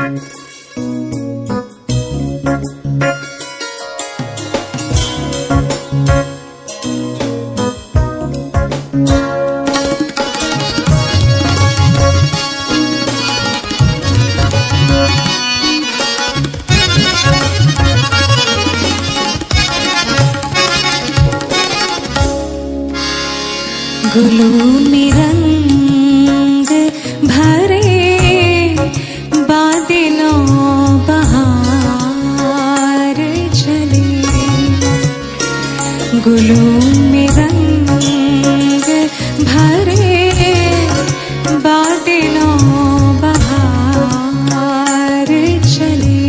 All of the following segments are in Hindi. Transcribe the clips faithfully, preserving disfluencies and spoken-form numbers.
गुलों में रंग भरे बादलों बहार चले, गुलों में रंग भरे बादलों बहार चले,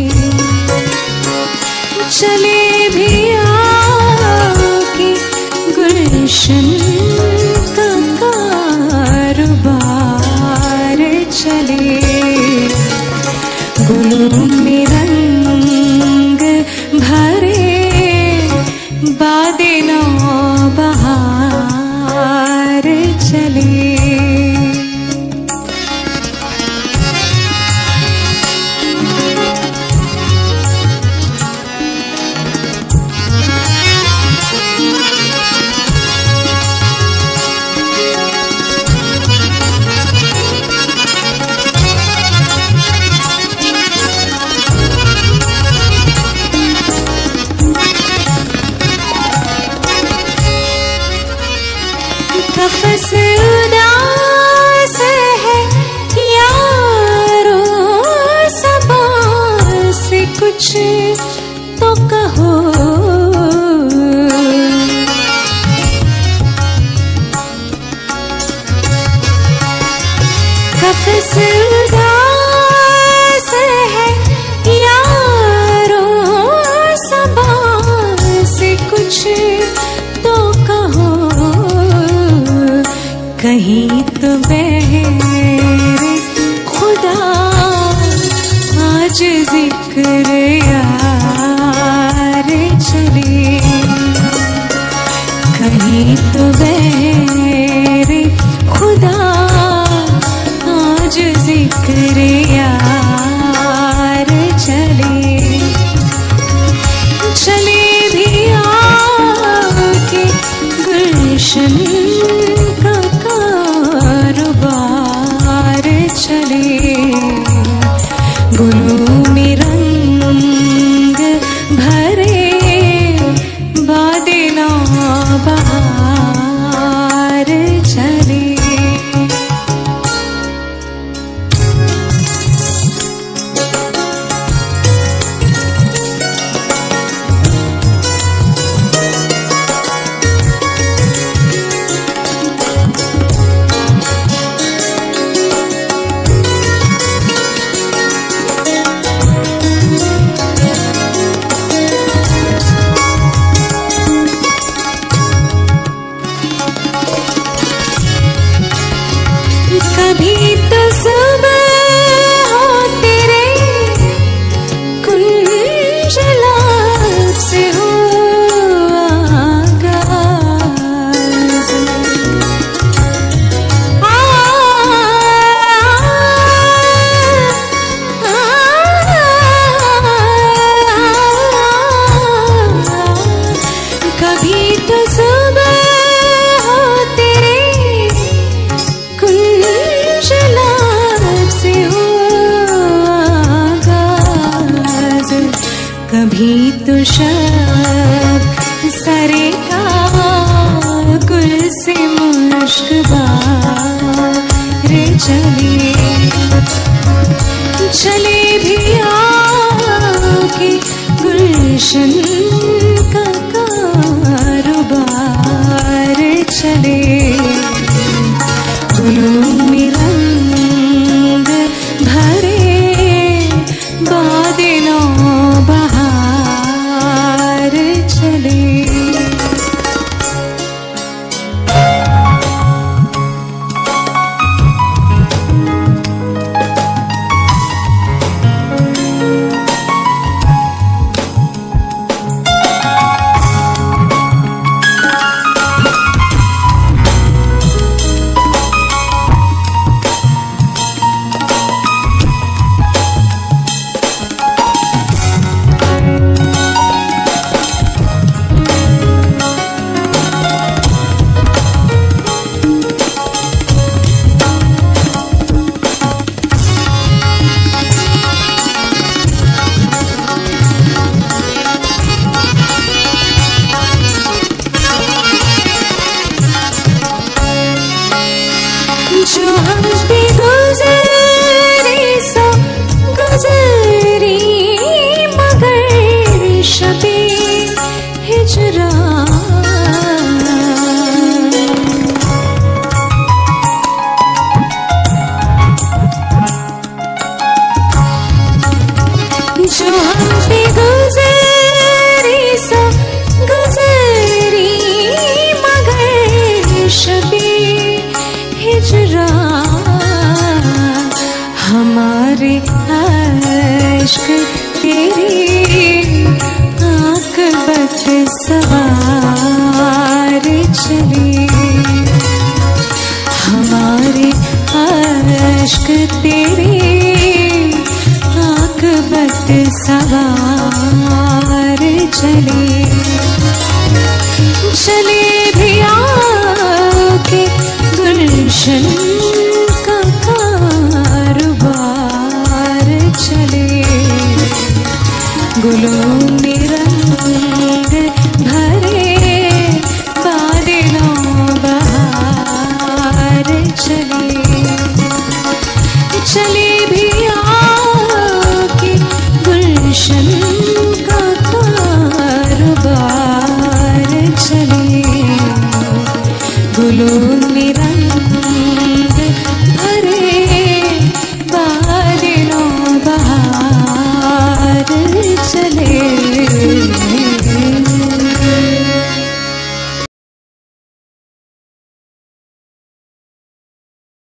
चले भी आके गुलशन चले, गुलों में रंग भरे बादलों बहार चले। कफ़स उदास है यारो, सबा से कुछ तो कहो, कफ़स उदास है यारो, सबा से कुछ तो कहो, कहीं तो बहरे खुदा आज जिक्र यार चले, कहीं तो बहरे खुदा आज जिक्र यार चले, चले भी आके गुलशन चले, गुलों में रंग भरे बादलों बहार चले। कभी तो सुबह हो तेरे कुंज लाब से हो आगाज़, आ, आ, आ, कभी तो सुबह हो तेरे कभी तो शब सरे का गुल से मुश्क बार चले, चले भी आके गुलशन का कारोबार चले, गुलों में रंग भरे बादलों बहार चले। हमारे अश्क तेरे आकबत सवार चले, हमारे अश्क तेरे आकबत सवार चले। चले भी आके गुलशन